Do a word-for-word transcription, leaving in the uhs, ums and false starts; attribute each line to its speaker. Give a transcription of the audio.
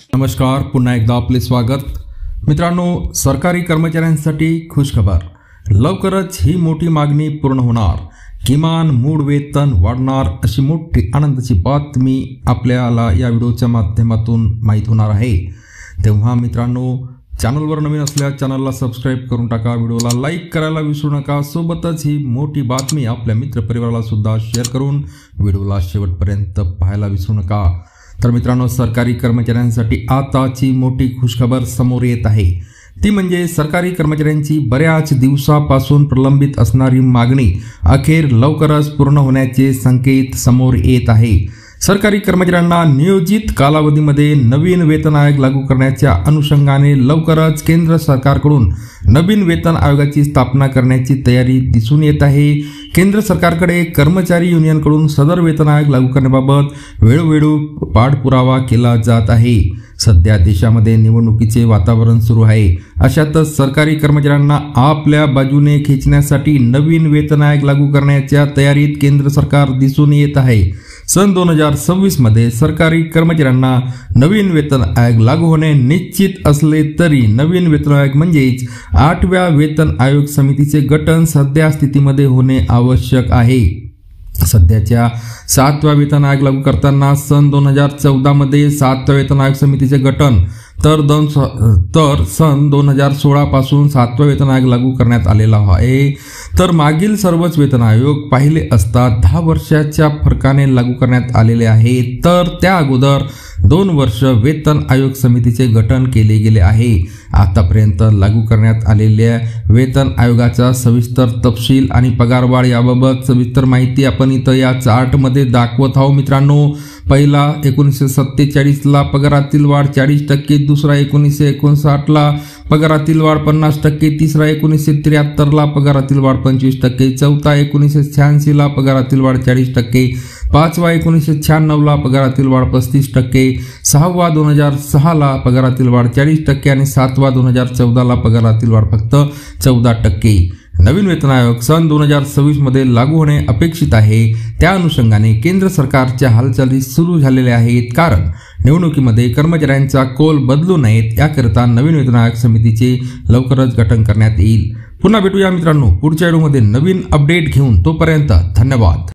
Speaker 1: नमस्कार, पुन्हा एकदा आपले स्वागत। मित्रांनो, सरकारी कर्मचाऱ्यांसाठी खुशखबर, लवकरच ही मोठी मागणी पूर्ण होणार, किमान मूळ वेतन वाढणार अशी मोठी आनंदाची बातमी आपल्याला या व्हिडिओच्या माध्यमातून माहित होणार आहे। तेव्हा मित्रांनो, चॅनलवर नवीन असल्यास चॅनलला सबस्क्राइब करून टाका, व्हिडिओला लाईक करायला विसरू नका। सोबतच ही मोठी बातमी आपल्या मित्रपरिवाराला सुद्धा शेअर करून व्हिडिओला शेवटपर्यंत पाहायला विसरू नका। तर मित्रांनो, सरकारी कर्मचाऱ्यांसाठी आताची मोठी खुशखबर समोर येत आहे, ती म्हणजे सरकारी कर्मचाऱ्यांची बऱ्याच दिवसापासून प्रलंबित असणारी मागणी अखेर लवकरच पूर्ण होण्याचे संकेत समोर येत आहे। सरकारी कर्मचाऱ्यांना नियोजित कालावधीमध्ये नवीन वेतन आयोग लागू करण्याच्या अनुषंगाने लवकरच केंद्र सरकारकडून नवीन वेतन आयोगाची स्थापना करण्याची तयारी दिसून येत आहे। केंद्र सरकारकडे कर्मचारी युनियनकडून सदर वेतन आयोग लागू करण्याबाबत वेळोवेळी पाठपुरावा केला जात आहे। सध्या देशामध्ये निवडणुकीचे वातावरण सुरू आहे, अशातच सरकारी कर्मचाऱ्यांना आपल्या बाजूने खेचण्यासाठी नवीन वेतन आयोग लागू करण्याच्या तयारीत केंद्र सरकार दिसून येत आहे। सन दोन हजार सव्वीस मध्ये सरकारी कर्मचाऱ्यांना नवीन वेतन आयोग लागू होणे निश्चित असले तरी नवीन वेतन आयोग म्हणजेच आठव्या वेतन आयोग समितीचे गठन सध्या स्थितीमध्ये होणे आवश्यक आहे। सध्याच्या सातव्या वेतन आयोग लागू करताना सन दोन हजार चौदा मध्ये सातव्या वेतन आयोग समितीचे गठन तर दोन तर सन दोन हजार सोळा पासून सातवा वेतन आयोग लागू करण्यात आलेला आहे। तर मागील सर्वच वेतन आयोग पाहिले असता दहा वर्षाच्या फरकाने लागू करण्यात आलेले आहे। तर त्या अगोदर दोन वर्ष वेतन आयोग समितीचे गठन केले गेले आहे। आतापर्यंत लागू करण्यात आलेल्या वेतन आयोगाचा सविस्तर तपशील आणि पगारवाढ याबाबत सविस्तर माहिती आपण इथं या चार्टमध्ये दाखवत आहोत। मित्रांनो, पहिला एकोणीसशे सत्तेचाळीस ला पगारातील वाढ चाळीस टक्के, दुसरा एकोणीसशे एकोणसाठ ला पगारातील वाढ पन्नास टक्के, तिसरा एकोणीसशे त्र्याहत्तर ला पगारातील वाढ पंचवीस टक्के, चौथा एकोणीसशे शहाऐंशी ला पगारातील वाढ चाळीस टक्के, पाचवा एकोणीसशे शहाण्णव ला पगारातील वाढ पस्तीस टक्के, सहावा दोन हजार सहा ला पगारातील वाढ चाळीस टक्के आणि सातवा दोन हजार चौदा ला पगारातील वाढ फक्त चौदा टक्के। नवीन वेतन आयोग सन दोन हजार सव्वीस मध्ये लागू होणे अपेक्षित आहे। त्या अनुषंगाने केंद्र सरकारच्या हालचाली सुरू झालेल्या आहेत, कारण निवडणुकीमध्ये कर्मचाऱ्यांचा कौल बदलू नयेत याकरिता नवीन वेतन आयोग समितीचे लवकरच गठन करण्यात येईल। पुन्हा भेटूया मित्रांनो पुढच्या व्हिडिओमध्ये नवीन अपडेट घेऊन, तोपर्यंत धन्यवाद।